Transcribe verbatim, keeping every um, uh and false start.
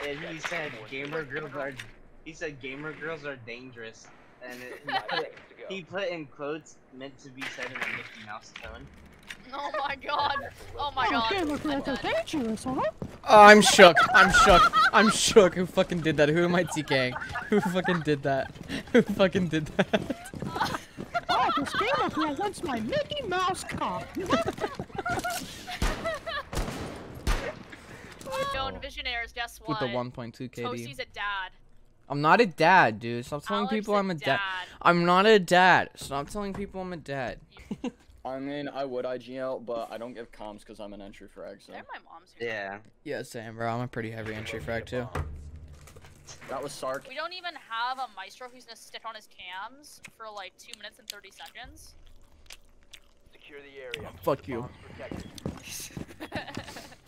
and he said gamer girls are. He said gamer girls are dangerous, and it, he, put it, he put in quotes meant to be said in a Mickey Mouse tone. Oh my god! Oh my god! Gamer girls are dangerous, huh? Oh, I'm shook. I'm shook. I'm shook. Who fucking did that? Who am I TKing? Who fucking did that? Who fucking did that? Oh, this gamer girl wants my Mickey Mouse cock. Known visionaries, guess what? With the one point two K D. Toasty's a dad. I'm not a dad, dude. Stop telling Alex people a I'm a dad. dad. I'm not a dad. Stop telling people I'm a dad. I mean, I would I G L, but I don't give comms because I'm an entry frag, so. They're my mom's here. Yeah. Yeah, same, bro. I'm a pretty heavy entry frag, too. That was Sark. We don't even have a maestro who's gonna stick on his cams for like two minutes and thirty seconds. Secure the area. Fuck you. Bombs protected.